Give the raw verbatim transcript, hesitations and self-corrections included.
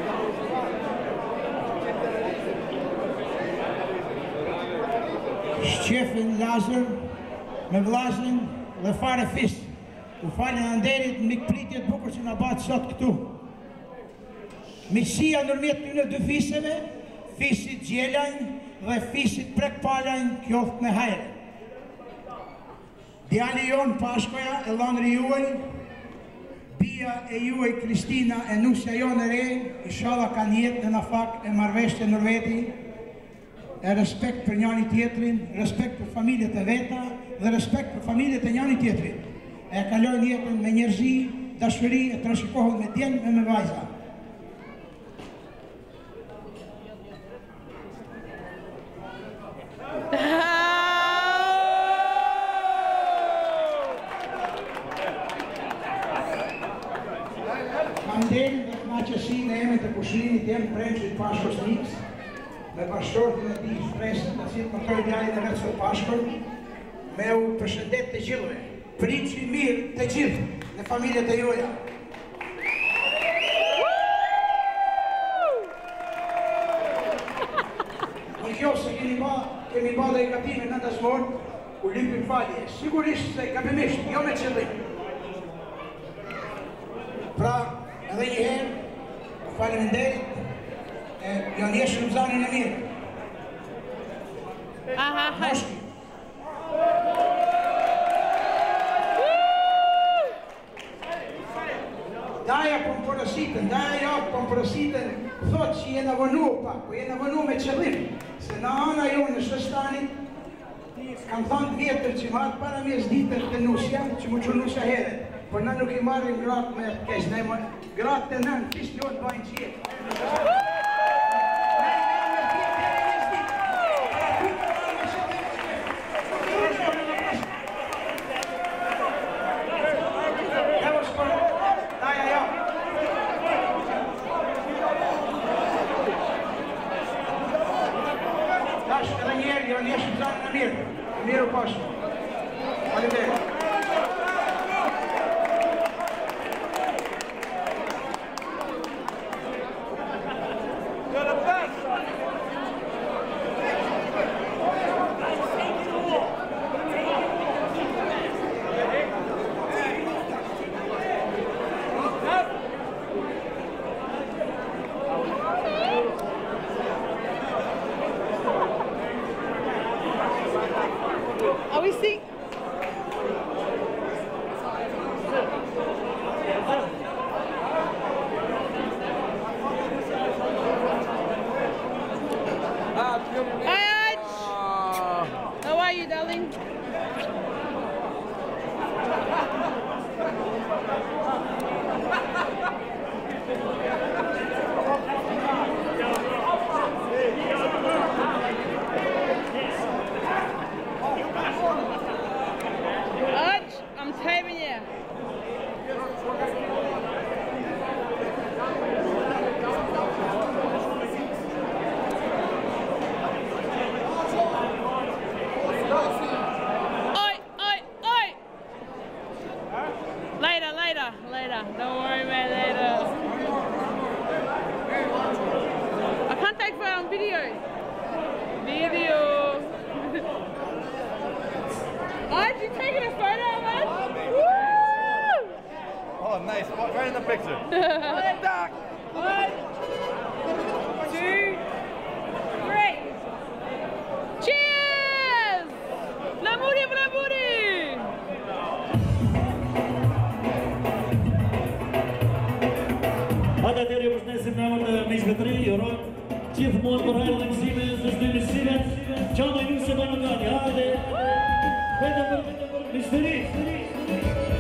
Shqefin Lazër me vllazën dhe fare fis. U falën anderit në mikpritjet bukur që nga batë sot këtu. Miqësia nërmjet të në dy fiseve, fisit Gjelajn dhe fisit Prekpalajn qoftë me hajre. Djali jonë Paskoja e landri juaj, bia e juaj Kristina e nusja jonë e re, inshallah kanë jetë në nafak e marrëveshje nërveti, e respekt për njani tjetrin, respekt për familjet e veta dhe respekt për familjet e njani tjetrin. E kalojnë jetën me njerëzi, dashuri, e të rëshikohen me djenë e me vajza. Kam delë dhe të maqësi në emet e pushimit jem premqit Pasko Kristinës, me bashkërtin e ti shpresën të cilë më tërë djalin e vetë së Paskër, me u përshëndet të gjithëve, pritë mirë të gjithë në familjet e juaja. Në kjo se kemi ba, kemi ba dhe i katime në ndasmor, u limpim falje, sigurisht se gabimisht, jo me qëllim. Pra, edhe njëherë, faleminderit, janë jeshë në zanin e mirë. Aha, ha. Daja po më përësitën, daja jakë po më përësitën, thotë që jena vënu pak, po jena vënu me qëllim, se në ana jo në shëstanit, kam thënë vjetër që marë para mjes ditër të nusja, që mu që nusja heret, por në nuk i marrin gratë me kesh, ne më gratë të nënë, fisë jo të bajnë qjetë. Mirë Pasko. Faleminderit. Are we seeing? Hi, Arch. How are you, darling? Arch, I'm taping you. Oi, oi, oi! Later, later, later. Don't worry, man, later. I can't take photo on video. Video. Aren't you taking a photo of us? Woo! Oh, nice. Right in the picture. One, two, three. Cheers! Blamuri, blamuri! Hajde atëherë ju përshëndesim në emër të miqve të ri, ju uroj gjithmonë për hajrën e mësimeve, së çdo mësime, që në nuse banë gati. Hajde! Vetëm për miqtë të ri.